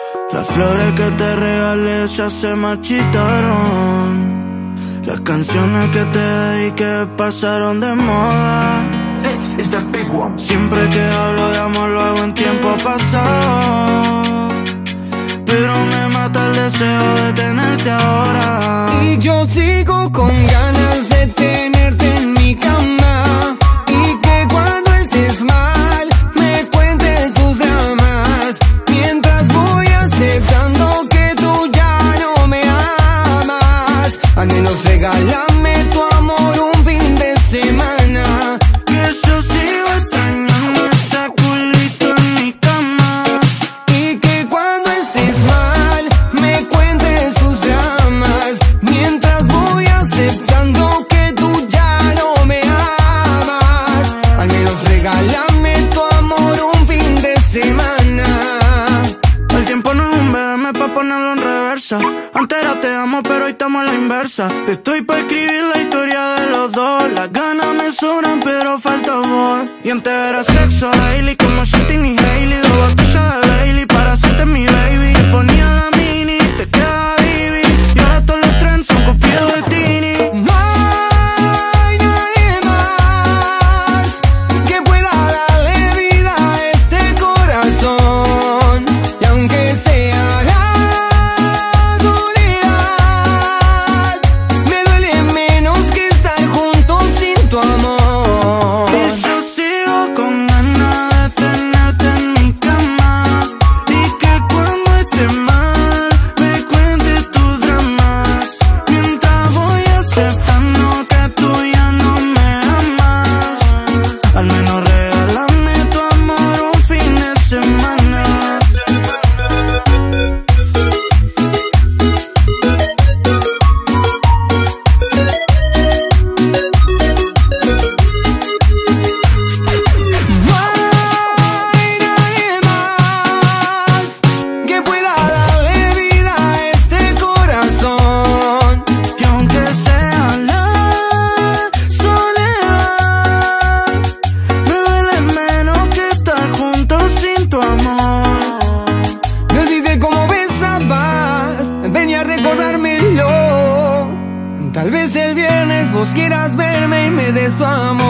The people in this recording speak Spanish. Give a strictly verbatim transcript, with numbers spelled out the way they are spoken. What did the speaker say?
Las flores que te regalé ya se marchitaron. Las canciones que te dediqué pasaron de moda. Siempre que hablo de amor lo hago en tiempo pasado, pero me mata el deseo de tenerte ahora. Y yo sigo con ganas de tenerte en mi cama, y que cuando estés mal me cuentes tus dramas, mientras voy aceptando que tú ya no me amas. Al menos regálame tu amor un fin de semana, que yo sigo extrañando ese culito en mi cama. y que cuando estés mal me cuentes tus dramas, mientras voy aceptando que tú ya no me amas. Al menos regálame tu amor un fin de semana. El tiempo no es un B M pa' ponerlo en reversa. Antes era te amo, pero hoy estamos a la inversa. Estoy pa' escribir la historia de los dos. Las ganas me sobran, pero falta amor. Y antes era sexo daily, como Justin y Hailey. Dos botellas de Bailey para hacerte mi baby. Te ponía la mini, te quedaba divi, y ahora todos los trends son copiados de Tini. No hay nadie más que pueda darle vida a este corazón, y aunque sea la soledad, me duele menos que estar juntos sin tu amor. Y yo sigo con ganas de tenerte en mi cama, y que cuando esté mal me cuentes tus dramas, mientras voy aceptando que tú ya no me amas. Al menos regálame tu amor un fin de semana. No hay nadie más que pueda darle vida a este corazón, Y aunque sea la soledad, me duele menos que estar juntos sin tu amor. me olvidé cómo besabas, ven a recordármelo. Tal vez el viernes vos quieras verme y me des tu amor.